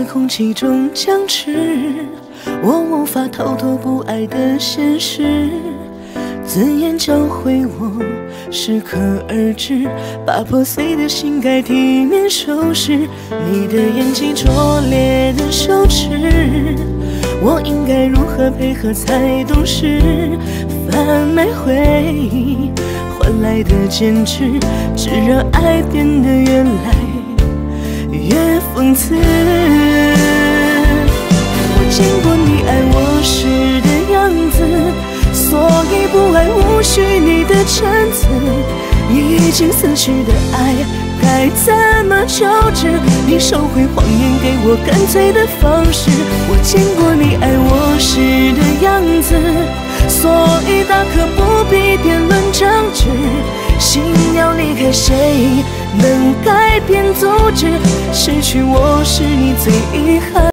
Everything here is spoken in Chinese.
在空气中僵持，我无法逃脱不爱的现实。字眼教会我适可而止，把破碎的心该体面收拾。你的眼睛拙劣的羞耻，我应该如何配合才懂事？贩卖回忆换来的坚持，只让爱变得越来越讽刺。我见过你爱我时的样子，所以不爱无需你的证词。已经死去的爱该怎么救治？你收回谎言给我干脆的方式。我见过你爱我时的样子，所以大可不必辩论争执。心要离开谁能改变阻止？失去我是你最遗憾